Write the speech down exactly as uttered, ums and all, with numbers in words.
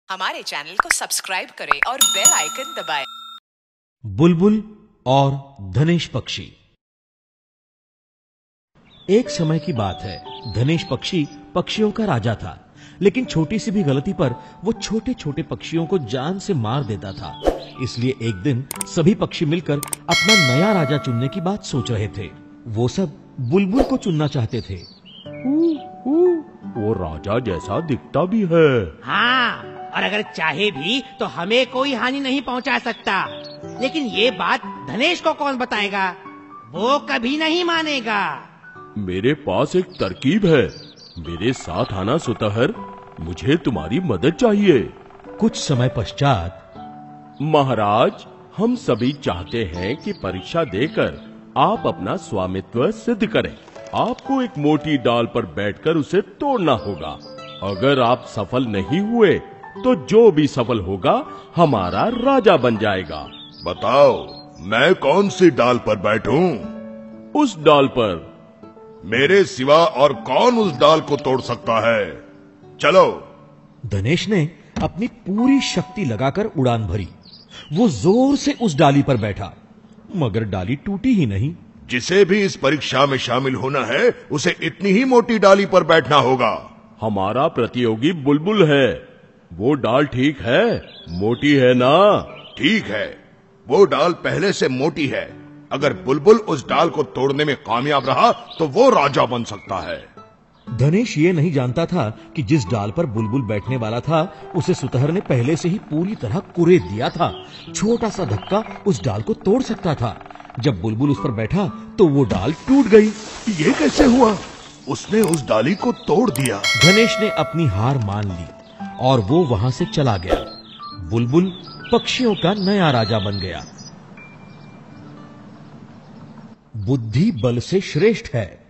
हमारे चैनल को सब्सक्राइब करें और बेल आइकन दबाएं। बुलबुल और धनेश पक्षी। एक समय की बात है, धनेश पक्षी पक्षियों का राजा था, लेकिन छोटी सी भी गलती पर वो छोटे छोटे पक्षियों को जान से मार देता था। इसलिए एक दिन सभी पक्षी मिलकर अपना नया राजा चुनने की बात सोच रहे थे। वो सब बुलबुल को चुनना चाहते थे। ऊ, ऊ, वो राजा जैसा दिखता भी है। हाँ, और अगर चाहे भी तो हमें कोई हानि नहीं पहुंचा सकता। लेकिन ये बात धनेश को कौन बताएगा? वो कभी नहीं मानेगा। मेरे पास एक तरकीब है। मेरे साथ आना सुतहर, मुझे तुम्हारी मदद चाहिए। कुछ समय पश्चात, महाराज, हम सभी चाहते हैं कि परीक्षा देकर आप अपना स्वामित्व सिद्ध करें। आपको एक मोटी डाल पर बैठकर उसे तोड़ना होगा। अगर आप सफल नहीं हुए तो जो भी सफल होगा हमारा राजा बन जाएगा। बताओ, मैं कौन सी डाल पर बैठूं? उस डाल पर। मेरे सिवा और कौन उस डाल को तोड़ सकता है? चलो। धनेश ने अपनी पूरी शक्ति लगाकर उड़ान भरी। वो जोर से उस डाली पर बैठा, मगर डाली टूटी ही नहीं। जिसे भी इस परीक्षा में शामिल होना है, उसे इतनी ही मोटी डाली पर बैठना होगा। हमारा प्रतियोगी बुलबुल है। वो डाल ठीक है, मोटी है ना? ठीक है, वो डाल पहले से मोटी है। अगर बुलबुल उस डाल को तोड़ने में कामयाब रहा तो वो राजा बन सकता है। धनेश ये नहीं जानता था कि जिस डाल पर बुलबुल बैठने वाला था, उसे सुतहर ने पहले से ही पूरी तरह कुरेद दिया था। छोटा सा धक्का उस डाल को तोड़ सकता था। जब बुलबुल उस पर बैठा तो वो डाल टूट गई। ये कैसे हुआ? उसने उस डाली को तोड़ दिया। धनेश ने अपनी हार मान ली और वो वहां से चला गया। बुलबुल पक्षियों का नया राजा बन गया। बुद्धि बल से श्रेष्ठ है।